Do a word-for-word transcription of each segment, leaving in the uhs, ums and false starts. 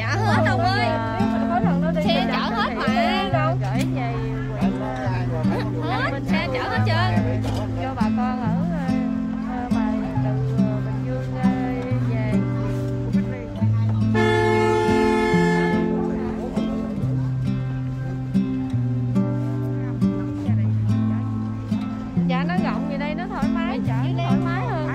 hết ông ơi. Xe chở hết mà. Gửi về Hết, xe chở hết trơn. cho bà con ở mà từ Bình Dương về. Dạ nó rộng vậy đây nó thoải mái, chở nó thoải mái hơn.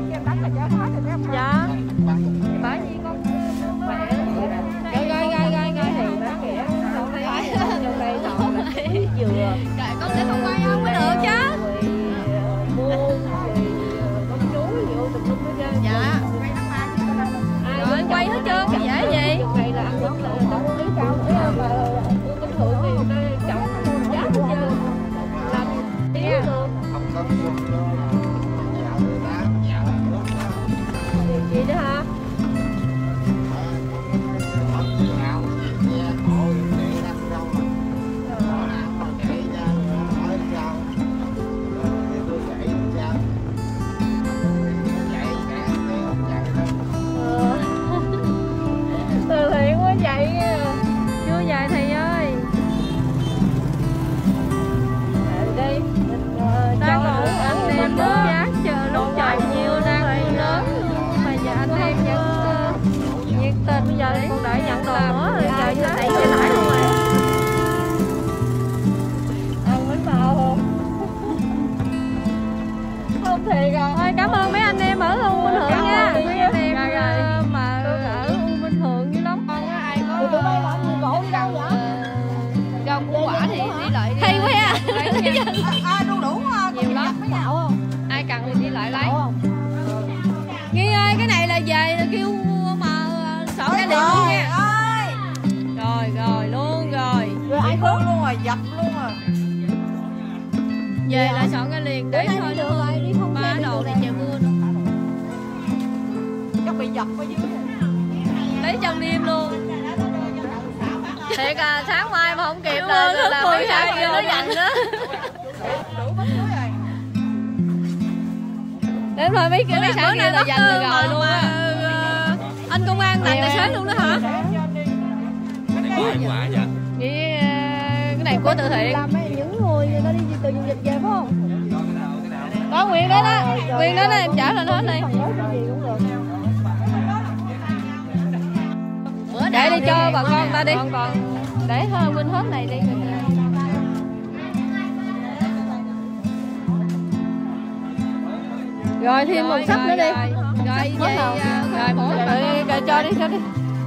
Dạ. Bởi vì con mẹ rồi rồi rồi rồi rồi thì nó kìa trong đây trong đây toàn là dừa. Trời, con sẽ không quay không mới được chứ. Muôn con chuối vô tùm lum hết trơn. Dạ. Rồi quay hết trơn cái dễ gì. Này là ăn được là trong lý cao thế mà bình thường thì người ta trồng giá hết trơn. Làm tiếng được. Gì đó hả? Từ thiện quá vậy. Chưa vậy thầy ơi. Đây đang ngủ anh em đốt giá chờ lúc trời nhiều đang mưa lớn mà giờ anh em vẫn nhiệt tình. Bây giờ con đợi nhận đồ nữa rồi giờ cho đẩy xe tải luôn rồi. Ăn bánh bò không? Không thiệt rồi. Thôi cảm ơn mấy anh em ở U Minh Thượng nha. Mấy anh em mà ở U Minh Thượng dữ lắm. Ai có tụi bay làm gì cổ đi đâu vậy? Rau củ quả thì đi lại đi. Hay quá ha. À, đu đủ Nhiều lắm. mấy gạo không? Ai cần thì đi lại lấy. Nghi ơi, cái này là về kêu mà sổ cái điện luôn nha. Ơi. Rồi rồi luôn rồi. Rồi ai khốn luôn rồi, dập luôn rồi. Về là soạn cái liền để thôi được rồi, đi không ba đồ thì trời mưa nữa. Chắc bị dập ở dưới. Lấy trong đêm luôn. Thiệt à, sáng mai mà không kịp là là mấy sáng kia nó dành đó. Đủ bánh chuối rồi. Để thôi mấy mấy sáng kia là dành rồi rồi luôn á. Anh công an làm tài xế luôn đó hả? Cái này của quả vậy? Vậy cái này của từ thiện. Làm mấy những người người ta đi từ vùng dịch về phải không? Có quyền đó đó, quyền đó đó em trả lên hết đi. Để đi cho bà con ta đi. Còn còn để thôi Vinh hết này đi. Rồi thêm một sắp nữa đi. Rồi về rồi mỗi rồi cho đi cho đi.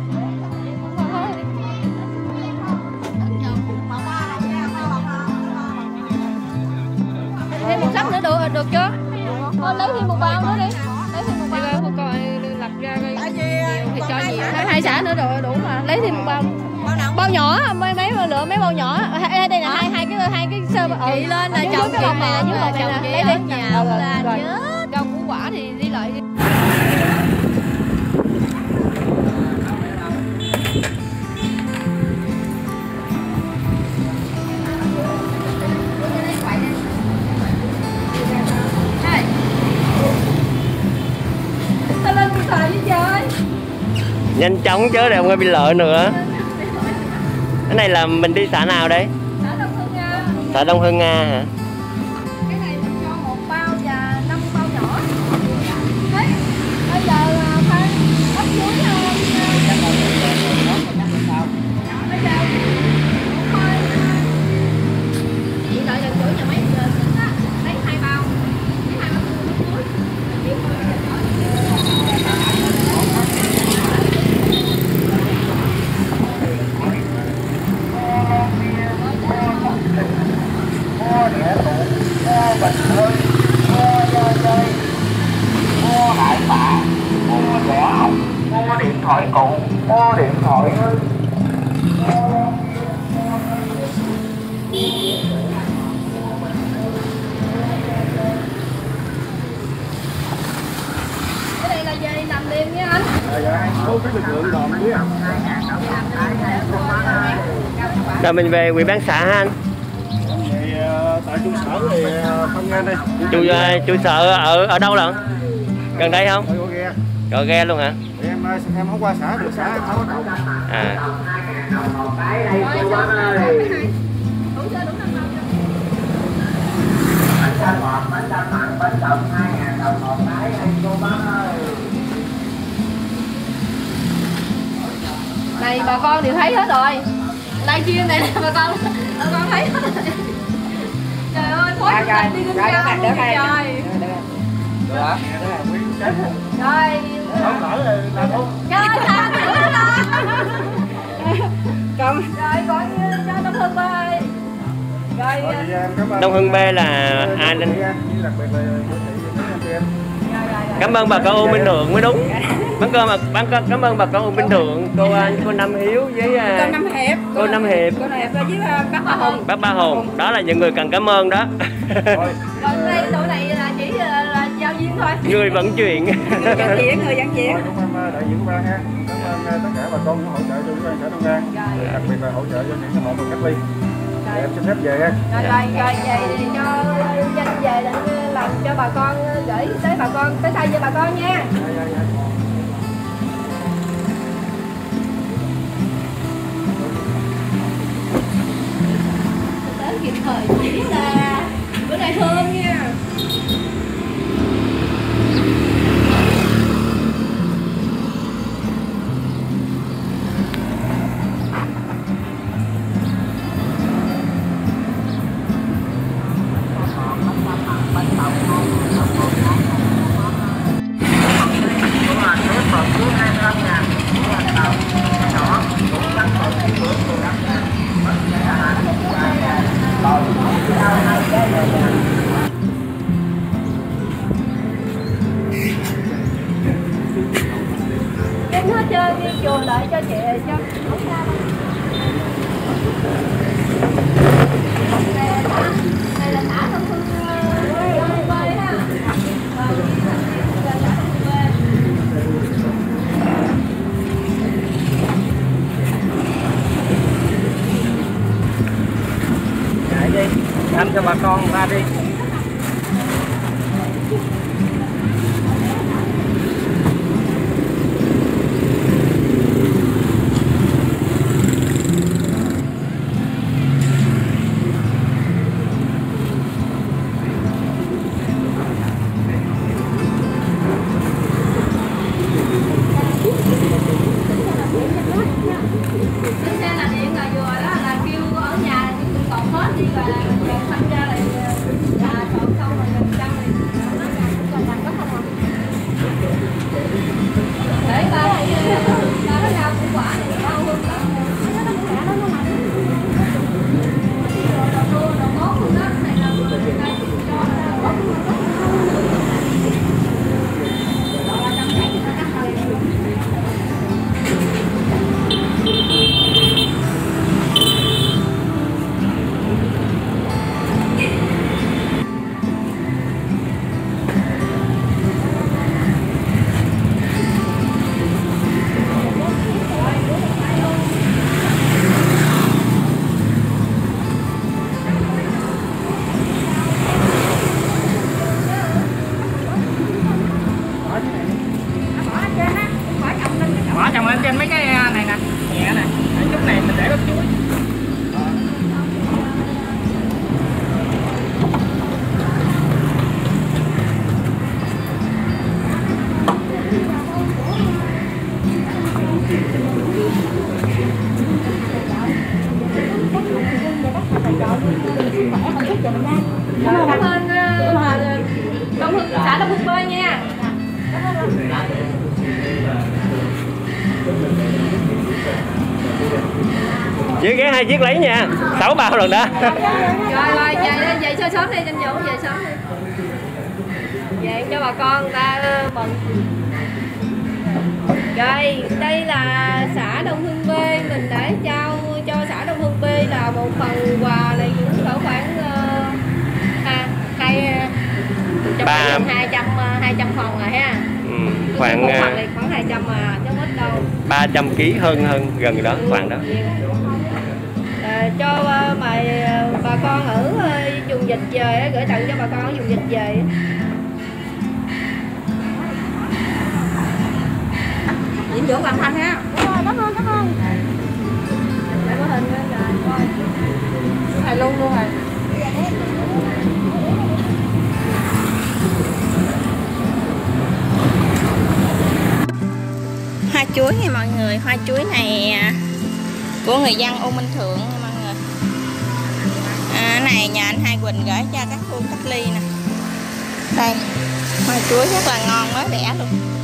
Thêm một sắp nữa được được chưa? Thôi lấy thêm một bao nữa đi. Lấy thêm một bao. Một coi lập ra coi nhiều thì cho nhiều. Hai xả nữa rồi đủ mà. Lấy thêm một bao. Bao nhỏ mấy mấy lựa mấy bao nhỏ. Đây là hai hai cái hai cái sơ chị lên là chồng chị mà nhưng mà chồng chị ở nhà là nhớ rau củ quả thì đi lại đi. Nhanh chóng chứ để không có bị lỡ nữa. Cái này là mình đi xã nào đấy? Xã Đông Hưng Nga. Xã Đông Hưng Nga hả? Cái này mình cho một bao và năm bao nhỏ. Đấy, bây giờ phải bắp chuối bây giờ chị đợi lần chuối nhà mấy giờ xíu á, lấy hai bao, lấy hai bao chuối. Mua hải sản, mua vỏ ốc, mua điện thoại cũ, mua điện thoại ơi. Cái này là về nằm liền nha anh. Có cái lực lượng đồn dưới không? Rồi mình về ủy ban xã ha anh. Thì tại trụ sở thì phân ngang đây. Trụ trụ sở ở ở đâu lận? Gần đây không? Ở ghe. Rồi ghe luôn hả? Em nay em không qua xã được, xã em không có đủ. À. Này bà con đều thấy hết rồi. Livestream này bà con bà con thấy hết rồi. Trời ơi, phối chủ tịch đi kinh doanh luôn trời. Rồi. Không lỡ là làm không. Trời sao nữa đó. Còn rồi gọi cho Đông Hưng ơi. Rồi Đông Hưng B là ai lên? Đặc biệt là chị em. Cảm ơn bà con U Minh Thượng mới đúng. Bán cơm bán cảm ơn bà con U Minh Thượng, cô cô Năm Hiếu với Cô Năm Hiệp. Cô Năm Hiệp. Cô Năm Hiệp với bác Ba Hùng. Bác Ba Hùng, đó là những người cần cảm ơn đó. Còn đây tụi này là chỉ là, là giao viên thôi. Người vận chuyển. Người vận chuyển, người vận chuyển. Cảm ơn đại diện của ban ha. Cảm ơn tất cả bà con hỗ trợ cho ủy ban xã Đông An. Đặc biệt là hỗ trợ cho những hộ mà cách ly. Để em xin phép về ha. Rồi rồi rồi vậy thì cho danh về để làm cho bà con gửi tới bà con tới thay cho bà con nha. Tới kịp thời chỉ là bữa nay thương nha. Em hết chơi đi chùa lại cho chị cho không sao đâu. Đây là xã Đông Hưng B ha. Chạy đi, ăn cho bà con ra đi. Bỏ chồng lên trên mấy cái này nè, nhẹ nè, cái chút này mình để bắp chuối. Cảm ơn Đông Hưng, xã Đông Hưng B nha. Chỉ ghé hai chiếc lấy nha, sáu bao lần đó. Rồi rồi về về sớm sớm đi, tranh thủ về sớm đi. Về cho bà con người ta mừng. Rồi đây là xã Đông Hưng B, mình đã trao cho xã Đông Hưng B là một phần quà này cũng cỡ khoảng uh, à, hai Ba hai trăm hai trăm phần rồi ha. Ừ, khoảng một phần này khoảng hai trăm mà chứ ít đâu. ba trăm ký hơn hơn gần đó, khoảng đó. À, cho uh, mà uh, bà con ở uh, vùng dịch về, gửi tặng cho bà con ở vùng dịch về. dinh dưỡng hoàn thành ha. Cảm ơn, cảm ơn. Để có hình lên rồi. Thầy luôn luôn rồi. Hoa chuối nha mọi người, hoa chuối này của người dân U Minh Thượng nha mọi người. À, này nhà anh Hai Quỳnh gửi cho các khu cách ly nè. Đây, hoa chuối rất là ngon mới bẻ luôn.